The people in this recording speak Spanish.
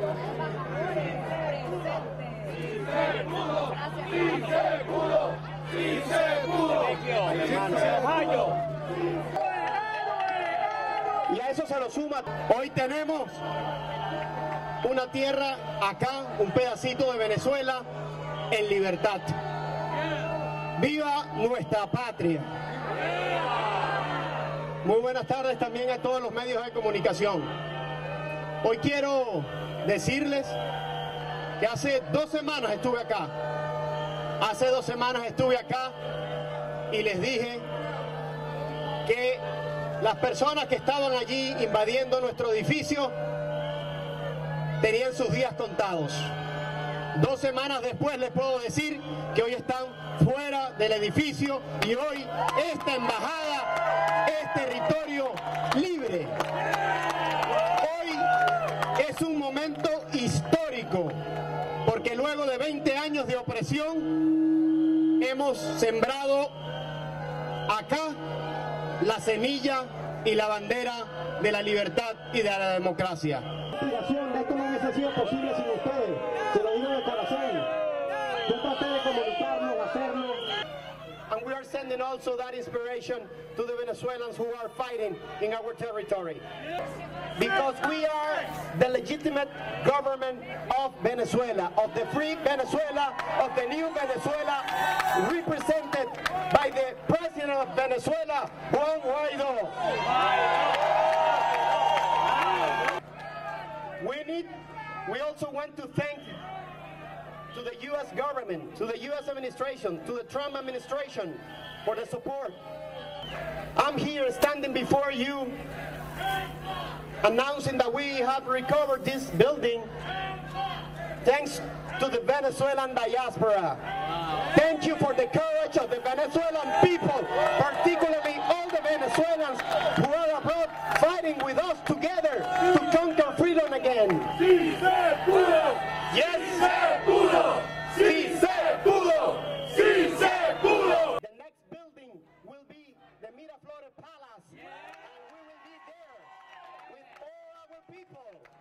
Y a eso se lo suma, hoy tenemos una tierra acá, un pedacito de Venezuela en libertad. ¡Viva nuestra patria! Muy buenas tardes también a todos los medios de comunicación. Hoy quiero decirles que hace 2 semanas estuve acá. Hace 2 semanas estuve acá y les dije que las personas que estaban allí invadiendo nuestro edificio tenían sus días contados. 2 semanas después les puedo decir que hoy están fuera del edificio y hoy esta embajada es territorio libre. Hoy es un momento histórico porque luego de 20 años de opresión hemos sembrado acá la semilla y la bandera de la libertad y de la democracia. Esto no hubiese sido posible sin ustedes, se lo digo de corazón. Yo traté de comunicarnos, hacerlo. And we are sending also that inspiration to the Venezuelans who are fighting in our territory. Because we are the legitimate government of Venezuela, of the free Venezuela, of the new Venezuela, represented by the President of Venezuela, Juan Guaidó. We also want to thank to the U.S. government, to the U.S. administration, to the Trump administration for the support. I'm here standing before you announcing that we have recovered this building thanks to the Venezuelan diaspora. Thank you for the courage of the Venezuelan people, particularly all the Venezuelans who are abroad fighting with us together to conquer freedom again. ¡Sí se pudo! Yes! ¡Sí se pudo! ¡Sí se pudo! ¡Sí se pudo! The next building will be the Miraflores Palace, and we will be there with all our people.